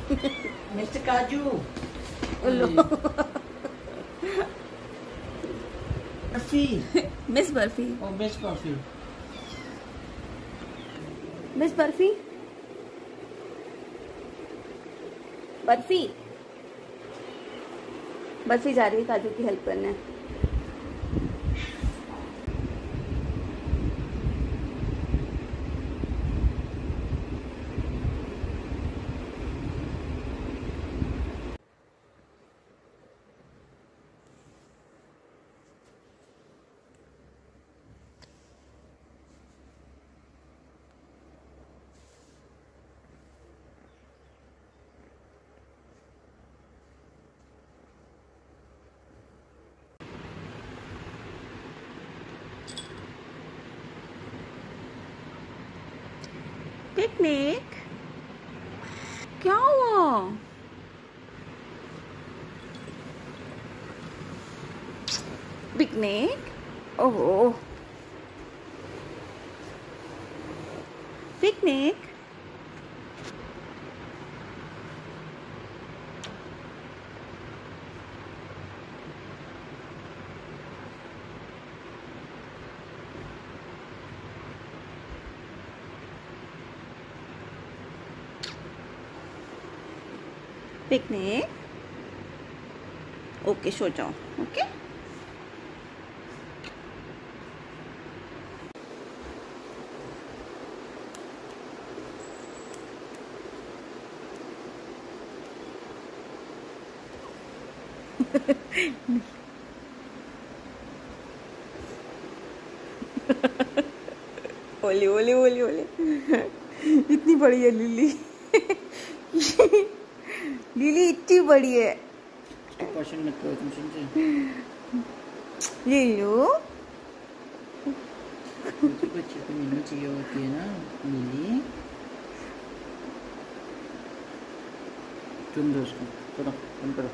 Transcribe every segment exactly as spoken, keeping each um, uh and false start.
Mister Kaju. Barfi. Miss Barfi. ओ miss Barfi. Miss Barfi. Barfi. Barfi जा रही है काजू की हेल्प करने। पिकनिक क्या हुआ? पिकनिक? ओहो पिकनिक। पिकनिक। ओके सो जाओ। ओके ओले ओले ओले ओले। इतनी बड़ी है लिली। लिली इतनी बड़ी है। पसंद मत करो तुम समझे। ले लो। तो बच्चे को मिलनी चाहिए होती है ना लिली। तुम दो उसको करो तुम करो।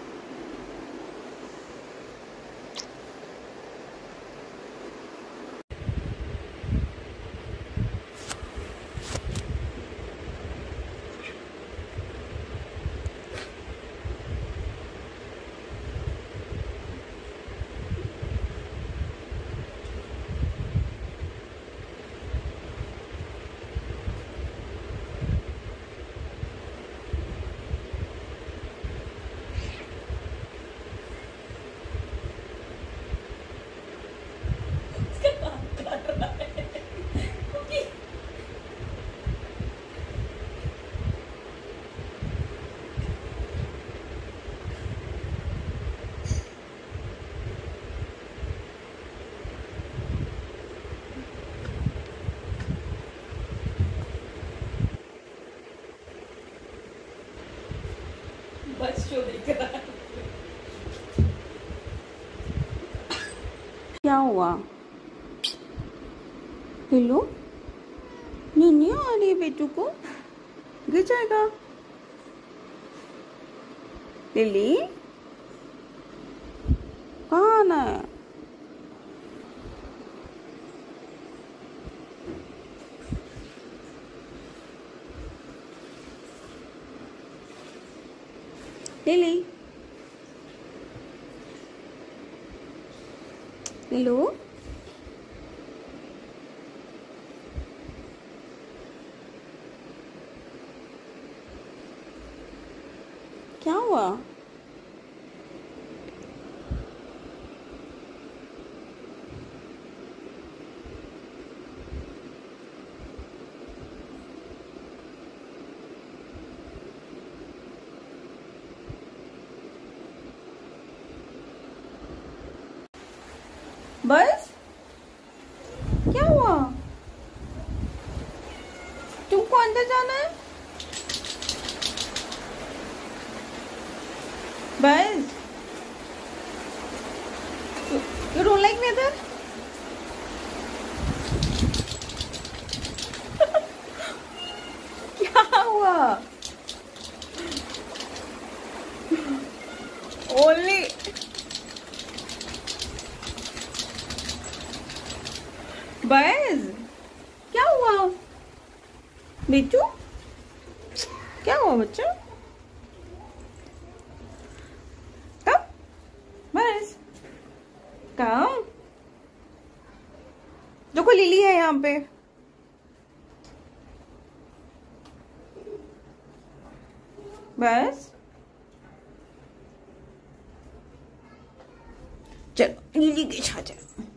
बस शो देख रहा है। क्या हुआ? हेलो नहीं आ रही है बेटू को। गिर जाएगा। लिली कहाँ आना है? लिली हेलो क्या हुआ? बस क्या हुआ? तुमको अंदर जाना है? बस you don't like weather? क्या हुआ? Only बस क्या हुआ बेटू? क्या हुआ बच्चा? कम देखो लिली है यहाँ पे। बस चलो लिली के साथ।